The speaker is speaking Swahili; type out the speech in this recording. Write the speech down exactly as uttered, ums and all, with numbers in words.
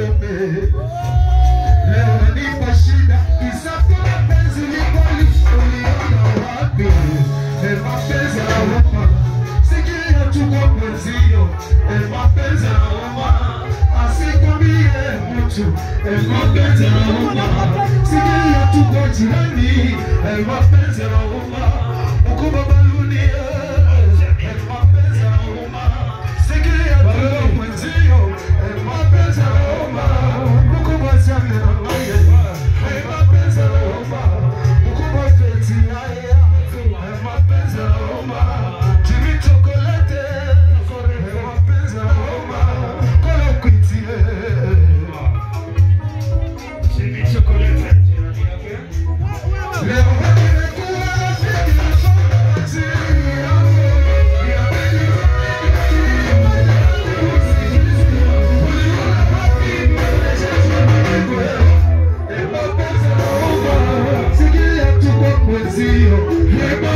pombe. Leo nipa shida kisafu mapenzi nikoli uliona wapi. E mapenzi ya uma sikia tuko mwenzio. E mapenzi ya uma asikwambie mtu. E mapenzi ya uma sikia tuko jirani. E mapenzi ya uma ukuba baluni. E mapenzi ya uma sikia tuko mwenzio. E mapenzi ya uma ukuba zame na maye. E mapenzi ya uma ukuba feti ya ya. E mapenzi ya uma Jimmy chocolate. E mapenzi ya uma kola kuitie. Jimmy chocolate. Leo nimekuwa rafiki na mpenzi yangu. Ya baby uliona wapi mrejesho wangu. E mapenzi ya uma sikia tuko mwenzio.